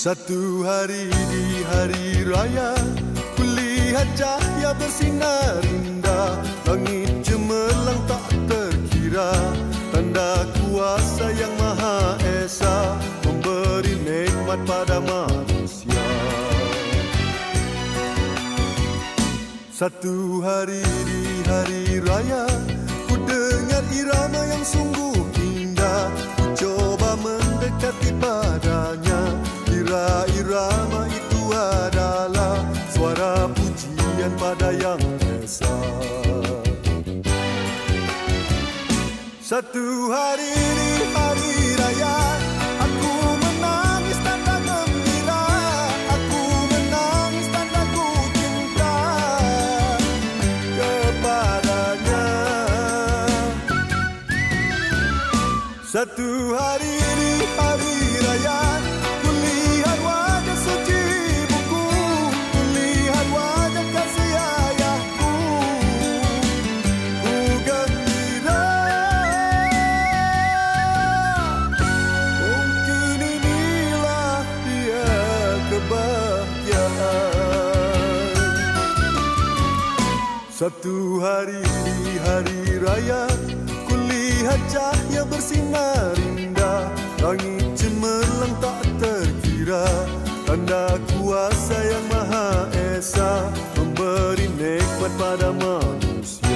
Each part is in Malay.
Satu hari di hari raya, kulihat cahaya bersinar indah, langit cemerlang tak terkira, tanda kuasa yang Maha Esa memberi nikmat pada manusia. Satu hari di hari raya, ku dengar irama yang sungguh indah, ku coba mendekati padanya. Irama itu adalah suara pujian pada Yang Esa. Satu hari di hari raya, aku menangis tanda gembira, aku menangis tanda ku cinta kepadanya. Satu hari di hari raya, kulihat wajah suci ibuku, kulihat wajah kasih ayahku, ku gembira. Mungkin inilah dia kebahagiaan. Satu hari di hari raya, kulihat cahaya bersinar indah, langit cemerlang tak terkira, tanda kuasa yang Maha Esa memberi nikmat pada manusia.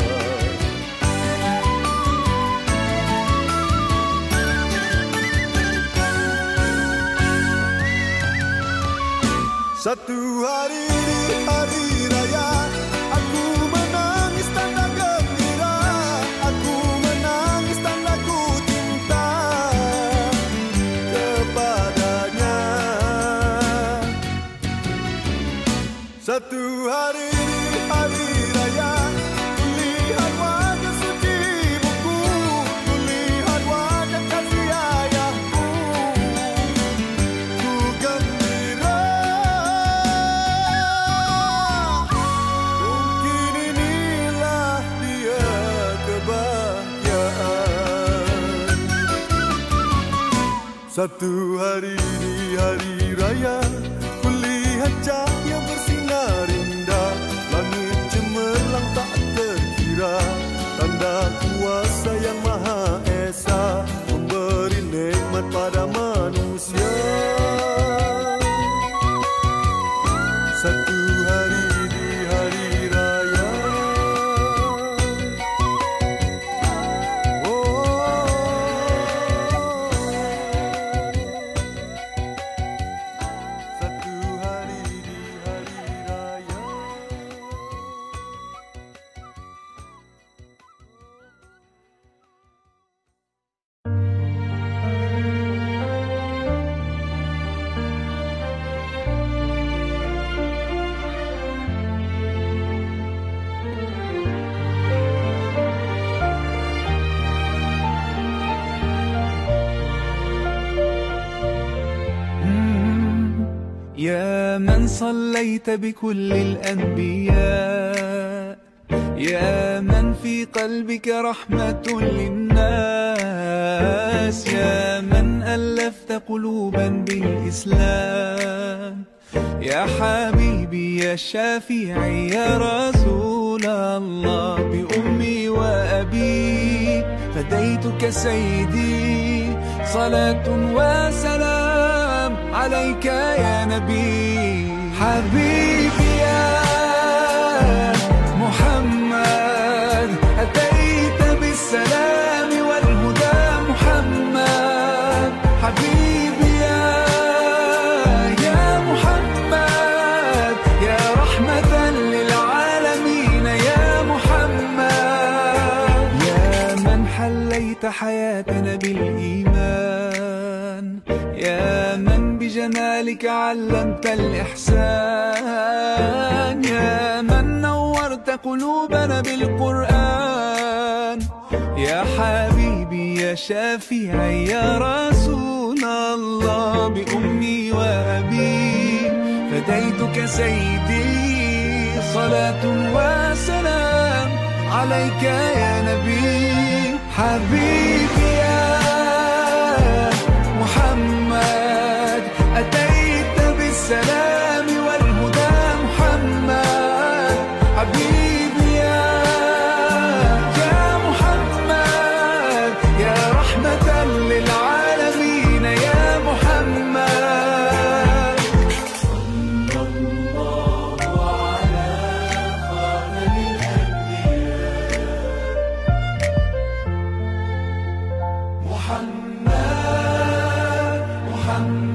Satu hari di hari raya, aku menangis tanda gembira, aku menangis tanda ku cinta kepadanya. Satu hari di hari raya, kulihat wajah suci ibuku, kulihat wajah kasih ayahku, ku gembira. Mungkin inilah dia kebahagiaan. Satu hari di hari raya, kulihat cahaya bersinar indah, langit cemerlang tak terkira, tanda kuasa yang Maha Esa memberi nikmat pada manusia. Satu hari di hari raya, satu hari di hari raya. يا من صليت بكل الأنبياء، يا من في قلبك رحمة للناس، يا من ألفت قلوبا بالإسلام، يا حبيبي يا شافعي يا رسول الله، بأمي وأبي فديتك سيدي، صلاة وسلام عليك يا نبي. حبيبي يا محمد، أتيت بالسلام والهدى محمد. حبيبي يا محمد، يا رحمة للعالمين يا محمد، يا من حليت حياتنا بالإيمان، يا من بجمالك علمت الإحسان، يا من نورت قلوبنا بالقرآن، يا حبيبي يا شافعي يا رسول الله، بأمي وأبي فديتك سيدي، صلاة وسلام عليك يا نبي. حبيبي يا محمد، أتيت cinta.